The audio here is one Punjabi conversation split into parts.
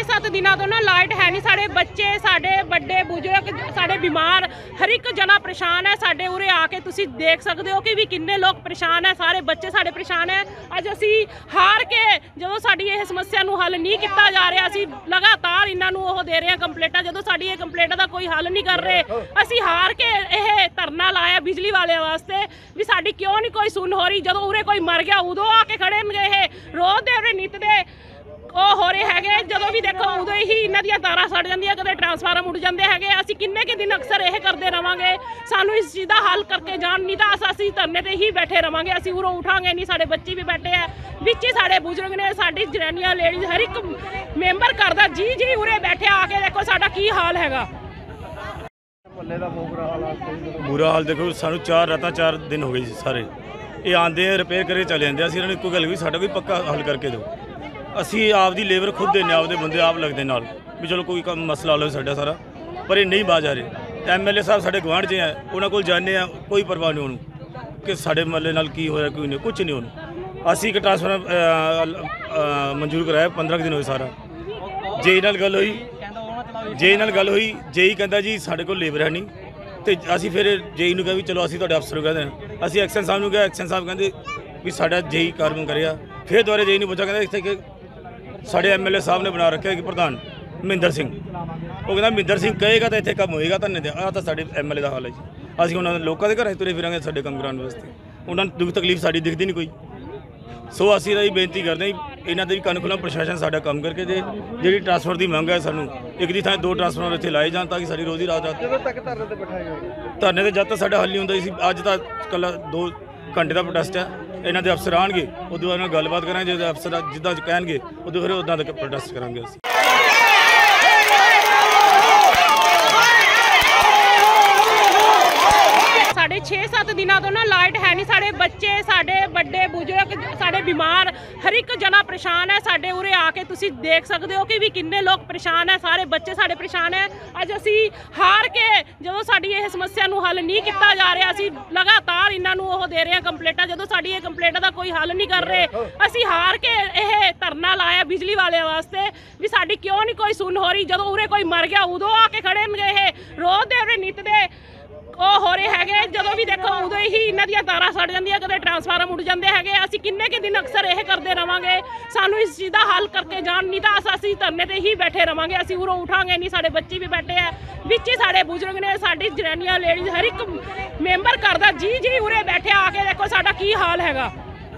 6-7 ਦਿਨਾਂ ਤੋਂ ਨਾ ਲਾਈਟ ਹੈ ਨਹੀਂ। ਸਾਡੇ ਬੱਚੇ, ਸਾਡੇ ਵੱਡੇ ਬਜ਼ੁਰਗ, ਸਾਡੇ ਬਿਮਾਰ, ਹਰ ਇੱਕ ਜਣਾ ਪਰੇਸ਼ਾਨ ਹੈ। ਸਾਡੇ ਉਰੇ ਆ ਕੇ ਤੁਸੀਂ ਦੇਖ ਸਕਦੇ ਹੋ ਕਿ ਵੀ ਕਿੰਨੇ ਲੋਕ ਪਰੇਸ਼ਾਨ ਹੈ। ਸਾਰੇ ਬੱਚੇ ਸਾਡੇ ਪਰੇਸ਼ਾਨ ਹੈ। ਅੱਜ ਅਸੀਂ ਹਾਰ ਕੇ, ਜਦੋਂ ਸਾਡੀ ਇਹ ਸਮੱਸਿਆ ਨੂੰ ਹੱਲ ਨਹੀਂ ਕੀਤਾ ਜਾ ਰਿਹਾ, ਅਸੀਂ ਲਗਾਤਾਰ ਇਹਨਾਂ ਨੂੰ ਉਹ ਦੇ ਰਹੇ ਹਾਂ ਕੰਪਲੇਂਟਾਂ। ਜਦੋਂ ਸਾਡੀ ਇਹ ਕੰਪਲੇਂਟਾਂ ਦਾ ਕੋਈ ਹੱਲ ਨਹੀਂ ਕਰ ਰਹੇ, ਅਸੀਂ ਹਾਰ ਕੇ ਇਹ ਧਰਨਾ ਲਾਇਆ ਬਿਜਲੀ ਵਾਲਿਆਂ ਵਾਸਤੇ ਵੀ ਸਾਡੀ ਕਿਉਂ ਨਹੀਂ ਕੋਈ ਸੁਣ ਹੋ ਰਹੀ। ਜਦੋਂ ਉਰੇ ਕੋਈ ਮਰ ਗਿਆ ਉਦੋਂ ਆ ਕੇ ਖੜੇ ਨੇ, ਇਹ ਰੋਜ਼ ਦੇ ਉਰੇ ਨਿੱਤ ਦੇ ਉਹ ਹੋ ਰਹੇ ਹੈਗੇ। ਜਦੋਂ ਵੀ ਦੇਖੋ ਉਦੋਂ ਹੀ ਇਹਨਾਂ ਦੀਆਂ ਤਾਰਾਂ ਸੜ ਜਾਂਦੀਆਂ, ਕਦੇ ਟਰਾਂਸਫਾਰਮ ਉੱਡ ਜਾਂਦੇ ਹੈਗੇ। ਅਸੀਂ ਕਿੰਨੇ ਕਿ ਦਿਨ ਅਕਸਰ ਇਹ ਕਰਦੇ ਰਵਾਂਗੇ। ਸਾਨੂੰ ਇਸ ਚੀਜ਼ ਦਾ ਹੱਲ ਕਰਕੇ ਜਾਣ, ਨਹੀਂ ਤਾਂ ਅਸੀਂ ਧਰਨੇ ਤੇ ਹੀ ਬੈਠੇ ਰਵਾਂਗੇ। ਅਸੀਂ ਉਰੋਂ ਉਠਾਂਗੇ ਨਹੀਂ। ਸਾਡੇ ਬੱਚੇ ਵੀ ਬੈਠੇ ਆ ਵਿੱਚ ਹੀ, ਸਾਡੇ ਬਜ਼ੁਰਗ ਨੇ, ਸਾਡੀ ਜਨਾਨੀਆਂ, ਲੇਡੀਜ਼, ਹਰ ਇੱਕ ਮੈਂਬਰ ਕਰਦਾ ਜੀ ਉਰੇ ਬੈਠੇ ਆ ਕੇ ਦੇਖੋ ਸਾਡਾ ਕੀ ਹਾਲ ਹੈਗਾ। ਬੁਰਾ ਹਾਲ ਦੇਖੋ, ਸਾਨੂੰ 4 ਰਾਤਾਂ 4 ਦਿਨ ਹੋ ਗਏ ਜੀ ਸਾਰੇ। ਇਹ ਆਂਦੇ ਰਿਪੇਅਰ ਕਰਕੇ ਚਲੇ ਜਾਂਦੇ। ਅਸੀਂ ਇਹਨਾਂ ਨੂੰ ਇੱਕੋ ਗੱਲ ਵੀ ਸਾਡਾ ਕੋਈ ਪੱਕਾ ਹੱਲ ਕਰਕੇ ਦਿਓ। ਅਸੀਂ ਆਪ ਦੀ ਲੇਬਰ ਖੁਦ ਦੇਣੇ, ਆਪਦੇ ਬੰਦੇ ਆਪ ਲੱਗਦੇ ਨਾਲ ਵੀ ਚਲੋ ਕੋਈ ਕੰਮ ਮਸਲਾ ਹੱਲ ਹੋਵੇ ਸਾਡਾ ਸਾਰਾ, ਪਰ ਇਹ ਨਹੀਂ ਬਾਜ ਆ ਰਹੇ। MLA ਸਾਹਿਬ ਸਾਡੇ ਗੁਆਂਢ 'ਚ ਹੈ, ਉਹਨਾਂ ਕੋਲ ਜਾਂਦੇ ਆ, ਕੋਈ ਪਰਵਾਹ ਨਹੀਂ ਉਹਨੂੰ ਕਿ ਸਾਡੇ ਮਹੱਲੇ ਨਾਲ ਕੀ ਹੋਇਆ, ਕੋਈ ਨਹੀਂ, ਕੁਝ ਨਹੀਂ ਉਹਨੂੰ। ਅਸੀਂ ਇੱਕ ਟ੍ਰਾਂਸਫਾਰਮਰ ਮਨਜ਼ੂਰ ਕਰਾਇਆ, 15 ਦਿਨ ਹੋਏ ਸਾਰਾ। ਜੇਈ ਨਾਲ ਗੱਲ ਹੋਈ, ਜੇਈ ਕਹਿੰਦਾ ਜੀ ਸਾਡੇ ਕੋਲ ਲੇਬਰ ਹੈ ਨਹੀਂ। ਤੇ ਅਸੀਂ ਫਿਰ ਜੇਈ ਨੂੰ ਕਿਹਾ ਵੀ ਚਲੋ ਅਸੀਂ ਤੁਹਾਡੇ ਅਫਸਰ ਨੂੰ ਕਹਿੰਦੇ ਹਾਂ। ਅਸੀਂ ਐਕਸ਼ਨ ਸਾਹਿਬ ਨੂੰ ਕਿਹਾ, ਐਕਸ਼ਨ ਸਾਹਿਬ ਕਹਿੰਦੇ ਵੀ ਸਾਡਾ ਜੇਈ ਕਾਰਜ ਕਰਿਆ। ਫਿਰ ਦੁਬਾਰਾ ਜੇਈ ਨੂੰ ਪੁੱਛਿਆ, ਕਹਿੰਦਾ ਇੱਥੇ ਕਿ ਸਾਡੇ MLA ਸਾਹਿਬ ਨੇ ਬਣਾ ਰੱਖਿਆ ਕਿ ਪ੍ਰਧਾਨ ਮਹਿੰਦਰ ਸਿੰਘ, ਉਹ ਕਹਿੰਦਾ ਮਹਿੰਦਰ ਸਿੰਘ ਕਹੇਗਾ ਤਾਂ ਇੱਥੇ ਕੰਮ ਹੋਏਗਾ। ਤਾਂ ਨਹੀਂ, ਆਹ ਤਾਂ ਸਾਡੇ MLA ਦਾ ਹਾਲ ਹੈ ਜੀ। ਅਸੀਂ ਉਹਨਾਂ ਦੇ ਲੋਕਾਂ ਦੇ ਘਰਾਂ ਤੁਰੇ ਫਿਰਾਂਗੇ ਸਾਡੇ ਕੰਮ ਕਰਾਉਣ ਵਾਸਤੇ, ਉਹਨਾਂ ਨੂੰ ਦੁੱਖ ਤਕਲੀਫ ਸਾਡੀ ਦਿਖਦੀ ਨਹੀਂ ਕੋਈ। ਸੋ ਅਸੀਂ ਤਾਂ ਇਹ ਬੇਨਤੀ ਕਰਦੇ ਹਾਂ ਇਹਨਾਂ ਦੇ ਵੀ ਕੰਨ ਖੁੱਲ੍ਹਾ, ਪ੍ਰਸ਼ਾਸਨ ਸਾਡਾ ਕੰਮ ਕਰਕੇ ਦੇ। ਜਿਹੜੀ ਟਰਾਂਸਫਰ ਦੀ ਮੰਗ ਹੈ, ਸਾਨੂੰ ਇੱਕ ਦੀ ਥਾਂ 2 ਟਰਾਂਸਫਾਰਮਰ ਇੱਥੇ ਲਾਏ ਜਾਣ ਤਾਂ ਕਿ ਸਾਡੀ ਰੋਜ਼ੀ ਰਾਤ ਜਦੋਂ ਤੱਕ ਧਰਨੇ ਤੇ ਬਿਠਾਏ ਜਾਣ। ਧਰਨੇ ਤੇ ਜਦ ਤੱਕ ਸਾਡਾ ਹੱਲ ਨਹੀਂ ਹੁੰਦਾ ਸੀ। ਅੱਜ ਤਾਂ ਇਕੱਲਾ 2 ਘੰਟੇ ਦਾ ਪ੍ਰੋਟੈਸਟ ਹੈ। ਇਹਨਾਂ ਦੇ ਅਫਸਰ ਆਉਣਗੇ, ਉਦੋਂ ਬਾਅਦ ਨਾਲ ਗੱਲਬਾਤ ਕਰਾਂਗੇ। ਜਦੋਂ ਅਫਸਰ ਜਿੱਦਾਂ ਕਹਿਣਗੇ ਉਦੋਂ ਫਿਰ ਉੱਦਾਂ ਦਾ ਪ੍ਰੋਟੈਸਟ ਕਰਾਂਗੇ ਅਸੀਂ। ਸਾਡੇ 6-7 ਦਿਨਾਂ ਤੋਂ ਨਾ ਲਾਈਟ ਹੈ ਨਹੀਂ। ਸਾਡੇ ਬੱਚੇ, ਸਾਡੇ ਵੱਡੇ ਬਜ਼ੁਰਗ, ਸਾਡੇ ਬਿਮਾਰ, ਹਰ ਇੱਕ ਜਣਾ ਪਰੇਸ਼ਾਨ ਹੈ। ਸਾਡੇ ਉਰੇ ਆ ਕੇ ਤੁਸੀਂ ਦੇਖ ਸਕਦੇ ਹੋ ਕਿ ਵੀ ਕਿੰਨੇ ਲੋਕ ਪਰੇਸ਼ਾਨ ਹੈ। ਸਾਰੇ ਬੱਚੇ ਸਾਡੇ ਪਰੇਸ਼ਾਨ ਹੈ। ਅੱਜ ਅਸੀਂ ਹਾਰ ਕੇ, ਜਦੋਂ ਸਾਡੀ ਇਹ ਸਮੱਸਿਆ ਨੂੰ ਹੱਲ ਨਹੀਂ ਕੀਤਾ ਜਾ ਰਿਹਾ, ਅਸੀਂ ਲਗਾਤਾਰ ਇਹਨਾਂ ਨੂੰ ਉਹ ਦੇ ਰਹੇ ਹਾਂ ਕੰਪਲੇਂਟਾਂ। ਜਦੋਂ ਸਾਡੀ ਇਹ ਕੰਪਲੇਂਟਾਂ ਦਾ ਕੋਈ ਹੱਲ ਨਹੀਂ ਕਰ ਰਹੇ, ਅਸੀਂ ਹਾਰ ਕੇ ਇਹ ਧਰਨਾ ਲਾਇਆ ਬਿਜਲੀ ਵਾਲਿਆਂ ਵਾਸਤੇ ਵੀ ਸਾਡੀ ਕਿਉਂ ਨਹੀਂ ਕੋਈ ਸੁਣ ਹੋ ਰਹੀ। ਜਦੋਂ ਉਰੇ ਕੋਈ ਮਰ ਗਿਆ ਉਦੋਂ ਆ ਕੇ ਖੜੇ ਨੇ, ਇਹ ਰੋਜ਼ ਦੇ ਉਰੇ ਨਿੱਤ ਦੇ ਉਹ ਹੋ ਰਹੇ ਹੈਗੇ। ਜਦੋਂ ਵੀ ਦੇਖੋ ਉਦੋਂ ਹੀ ਇਹਨਾਂ ਦੀਆਂ ਤਾਰਾਂ ਸੜ ਜਾਂਦੀਆਂ, ਕਦੇ ਟਰਾਂਸਫਾਰਮ ਉੱਡ ਜਾਂਦੇ ਹੈਗੇ। ਅਸੀਂ ਕਿੰਨੇ ਕਿ ਦਿਨ ਅਕਸਰ ਇਹ ਕਰਦੇ ਰਵਾਂਗੇ। ਸਾਨੂੰ ਇਸ ਚੀਜ਼ ਦਾ ਹੱਲ ਕਰਕੇ ਜਾਣ, ਨਹੀਂ ਤਾਂ ਅਸੀਂ ਧਰਨੇ ਤੇ ਹੀ ਬੈਠੇ ਰਵਾਂਗੇ। ਅਸੀਂ ਉਰੋਂ ਉਠਾਂਗੇ ਨਹੀਂ। ਸਾਡੇ ਬੱਚੇ ਵੀ ਬੈਠੇ ਆ ਵਿੱਚ ਹੀ, ਸਾਡੇ ਬਜ਼ੁਰਗ ਨੇ, ਸਾਡੀ ਜਨਾਨੀਆਂ, ਲੇਡੀਜ਼, ਹਰ ਇੱਕ ਮੈਂਬਰ ਕਰਦਾ ਜੀ ਉਰੇ ਬੈਠੇ ਆ ਕੇ ਦੇਖੋ ਸਾਡਾ ਕੀ ਹਾਲ ਹੈਗਾ।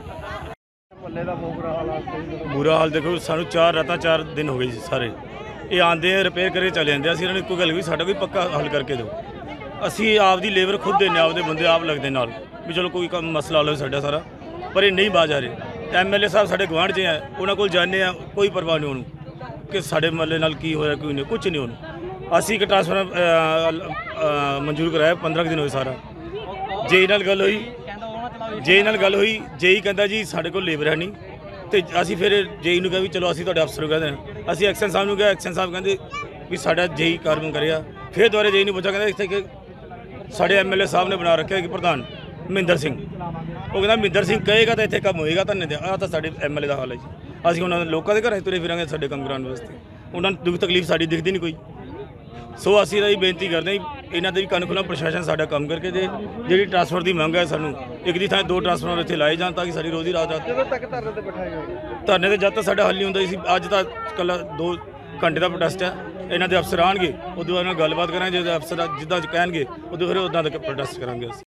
ਬੁਰਾ ਹਾਲ ਦੇਖੋ, ਸਾਨੂੰ 4 ਰਾਤਾਂ 4 ਦਿਨ ਹੋ ਗਏ ਜੀ ਸਾਰੇ। ਇਹ ਆਂਦੇ ਰਿਪੇਅਰ ਕਰਕੇ ਚਲੇ ਜਾਂਦੇ। ਅਸੀਂ ਇਹਨਾਂ ਨੂੰ ਇੱਕੋ ਗੱਲ ਵੀ ਸਾਡਾ ਕੋਈ ਪੱਕਾ ਹੱਲ ਕਰਕੇ ਦਿਓ। ਅਸੀਂ ਆਪ ਦੀ ਲੇਬਰ ਖੁਦ ਦੇਣੇ, ਆਪਦੇ ਬੰਦੇ ਆਪ ਲੱਗਦੇ ਨਾਲ ਵੀ ਚਲੋ ਕੋਈ ਕੰਮ ਮਸਲਾ ਹੱਲ ਹੋਵੇ ਸਾਡਾ ਸਾਰਾ, ਪਰ ਇਹ ਨਹੀਂ ਬਾਜ ਆ ਰਹੇ। MLA ਸਾਹਿਬ ਸਾਡੇ ਗੁਆਂਢ 'ਚ ਹੈ, ਉਹਨਾਂ ਕੋਲ ਜਾਂਦੇ ਆ, ਕੋਈ ਪਰਵਾਹ ਨਹੀਂ ਉਹਨੂੰ ਕਿ ਸਾਡੇ ਮਹੱਲੇ ਨਾਲ ਕੀ ਹੋਇਆ, ਕੋਈ ਨਹੀਂ, ਕੁਝ ਨਹੀਂ ਉਹਨੂੰ। ਅਸੀਂ ਇੱਕ ਟ੍ਰਾਂਸਫਾਰਮਰ ਮਨਜ਼ੂਰ ਕਰਾਇਆ, 15 ਦਿਨ ਹੋਏ ਸਾਰਾ। ਜੇਈ ਨਾਲ ਗੱਲ ਹੋਈ, ਜੇਈ ਕਹਿੰਦਾ ਜੀ ਸਾਡੇ ਕੋਲ ਲੇਬਰ ਹੈ ਨਹੀਂ। ਤੇ ਅਸੀਂ ਫਿਰ ਜੇਈ ਨੂੰ ਕਿਹਾ ਵੀ ਚਲੋ ਅਸੀਂ ਤੁਹਾਡੇ ਅਫਸਰ ਨੂੰ ਕਹਿੰਦੇ ਹਾਂ। ਅਸੀਂ ਐਕਸ਼ਨ ਸਾਹਿਬ ਨੂੰ ਕਿਹਾ, ਐਕਸ਼ਨ ਸਾਹਿਬ ਕਹਿੰਦੇ ਵੀ ਸਾਡਾ ਜੇਈ ਕਾਰਜ ਕਰਿਆ। ਫਿਰ ਦੁਬਾਰਾ ਜੇਈ ਨੂੰ ਪੁੱਛਿਆ, ਕਹਿੰਦਾ ਇੱਥੇ ਕਿ ਸਾਡੇ MLA ਸਾਹਿਬ ਨੇ ਬਣਾ ਰੱਖਿਆ ਕਿ ਪ੍ਰਧਾਨ ਮਹਿੰਦਰ ਸਿੰਘ, ਉਹ ਕਹਿੰਦਾ ਮਹਿੰਦਰ ਸਿੰਘ ਕਹੇਗਾ ਤਾਂ ਇੱਥੇ ਕੰਮ ਹੋਏਗਾ। ਤਾਂ ਨਹੀਂ, ਆਹ ਤਾਂ ਸਾਡੇ MLA ਦਾ ਹਾਲ ਹੈ ਜੀ। ਅਸੀਂ ਉਹਨਾਂ ਦੇ ਲੋਕਾਂ ਦੇ ਘਰਾਂ ਤੁਰੇ ਫਿਰਾਂਗੇ ਸਾਡੇ ਕੰਮ ਕਰਾਉਣ ਵਾਸਤੇ, ਉਹਨਾਂ ਨੂੰ ਦੁੱਖ ਤਕਲੀਫ ਸਾਡੀ ਦਿਖਦੀ ਨਹੀਂ ਕੋਈ। ਸੋ ਅਸੀਂ ਤਾਂ ਇਹ ਬੇਨਤੀ ਕਰਦੇ ਹਾਂ ਇਹਨਾਂ ਦੇ ਵੀ ਕੰਨ ਖੁੱਲ੍ਹਾ, ਪ੍ਰਸ਼ਾਸਨ ਸਾਡਾ ਕੰਮ ਕਰਕੇ ਦੇ। ਜਿਹੜੀ ਟਰਾਂਸਫਰ ਦੀ ਮੰਗ ਹੈ, ਸਾਨੂੰ ਇੱਕ ਦੀ ਥਾਂ 2 ਟਰਾਂਸਫਾਰਮਰ ਇੱਥੇ ਲਾਏ ਜਾਣ ਤਾਂ ਕਿ ਸਾਡੀ ਰੋਜ਼ੀ ਰਾਤ ਜਦੋਂ ਤੱਕ ਧਰਨੇ ਤੇ ਬਿਠਾਏ ਜਾਣ। ਧਰਨੇ ਤੇ ਜਦ ਤੱਕ ਸਾਡਾ ਹੱਲ ਨਹੀਂ ਹੁੰਦਾ ਸੀ। ਅੱਜ ਤਾਂ ਇਕੱਲਾ 2 ਘੰਟੇ ਦਾ ਪ੍ਰੋਟੈਸਟ ਹੈ। ਇਹਨਾਂ ਦੇ ਅਫਸਰ ਆਉਣਗੇ, ਉਦੋਂ ਬਾਅਦ ਨਾਲ ਗੱਲਬਾਤ ਕਰਾਂਗੇ। ਜਦੋਂ ਅਫਸਰ ਜਿੱਦਾਂ ਕਹਿਣਗੇ ਉਦੋਂ ਫਿਰ ਉੱਦਾਂ ਦਾ ਪ੍ਰੋਟੈਸਟ ਕਰਾਂਗੇ ਅਸੀਂ।